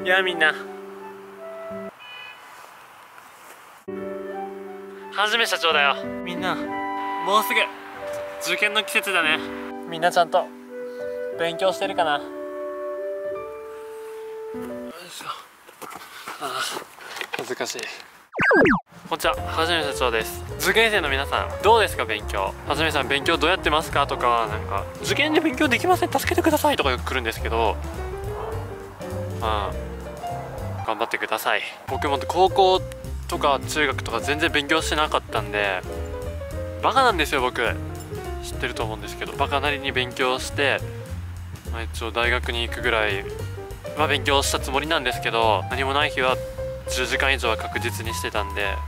やあみんな、はじめ社長だよ。みんなもうすぐ受験の季節だね。みんなちゃんと勉強してるかな。よいしょ。恥ずかしい。こんにちは、はじめ社長です。受験生の皆さんどうですか？勉強。はじめさん、勉強どうやってますかとか、なんか受験で勉強できません、助けてくださいとかよく来るんですけど、まあ頑張ってください。僕も高校とか中学とか全然勉強してなかったんで、バカなんですよ。僕知ってると思うんですけど、バカなりに勉強して、一応大学に行くぐらいは勉強したつもりなんですけど、何もない日は10時間以上は確実にしてたんで、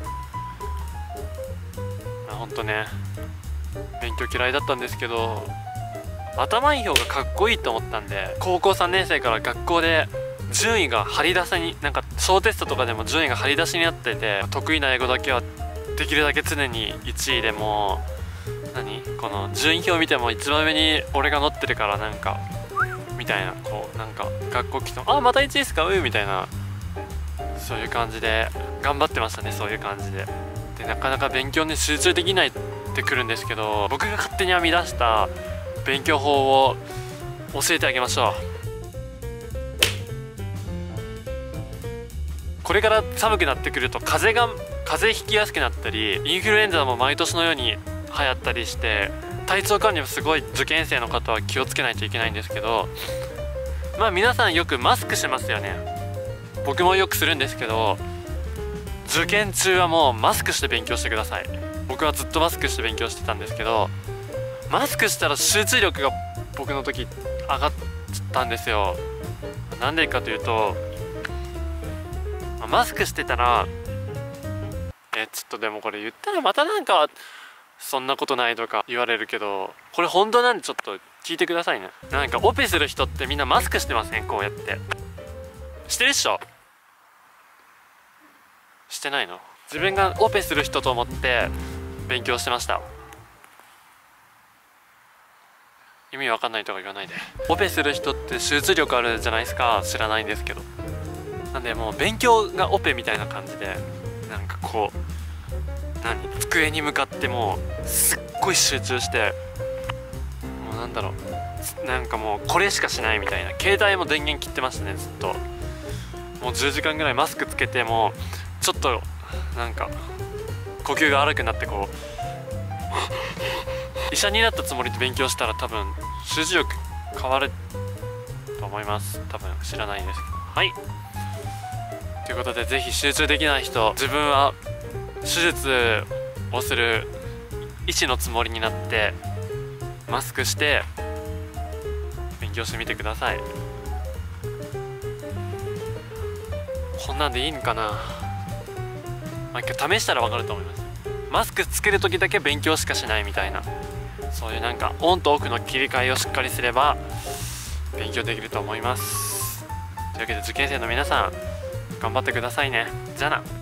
ほんとね、勉強嫌いだったんですけど、頭いい方がかっこいいと思ったんで、高校3年生から学校で順位が張り出しに、なんか小テストとかでも順位が張り出しになってて、得意な英語だけはできるだけ常に1位でも、この順位表見ても一番上に俺が載ってるから、なんかみたいな、こうなんか学校来ても「あ、また1位ですか？みたいな、そういう感じで頑張ってましたね。そういう感じでなかなか勉強に集中できないってくるんですけど、僕が勝手に編み出した勉強法を教えてあげましょう。これから寒くなってくると風邪ひきやすくなったり、インフルエンザも毎年のように流行ったりして、体調管理もすごい受験生の方は気をつけないといけないんですけど、皆さんよくマスクしますよね。僕もよくするんですけど、受験中はもうマスクして勉強してください。僕はずっとマスクして勉強してたんですけど、マスクしたら集中力が僕の時上がったんですよ。なんでかというと、マスクしてたらちょっとでもこれ言ったらまたなんかそんなことないとか言われるけど、これ本当なんでちょっと聞いてくださいね。なんかオペする人ってみんなマスクしてません？こうやってしてるっしょ？してないの？自分がオペする人と思って勉強してました。意味わかんないとか言わないで。オペする人って集中力あるじゃないですか。知らないんですけど、なんでもう勉強がオペみたいな感じで、なんかこう机に向かってもうすっごい集中して、もうなんだろう、なんかもうこれしかしないみたいな。携帯も電源切ってましたね、ずっと。もう10時間ぐらいマスクつけて、もちょっとなんか呼吸が荒くなって、こう医者になったつもりで勉強したら多分集中力変わると思います。多分知らないんですけど。はい、ということで、ぜひ集中できない人、自分は手術をする医師のつもりになってマスクして勉強してみてください。こんなんでいいんかな。一回試したら分かると思います。マスクつける時だけ勉強しかしないみたいな、そういうなんかオンとオフの切り替えをしっかりすれば勉強できると思います。というわけで受験生の皆さん頑張ってくださいね。じゃあな。